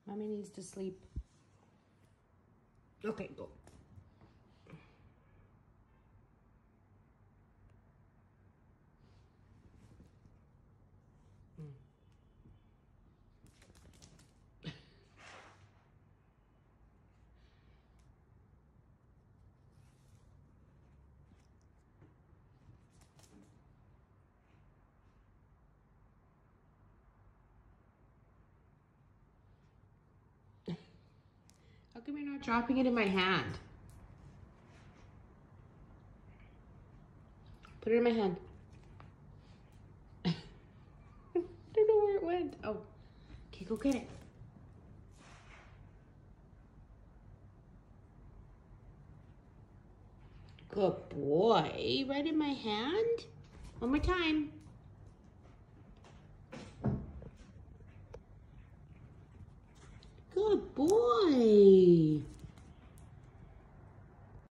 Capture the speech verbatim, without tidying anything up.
Mommy needs to sleep. Okay, go. How come you're not dropping it in my hand? Put it in my hand. I don't know where it went. Oh, okay, go get it. Good boy. Right in my hand. One more time. Good boy.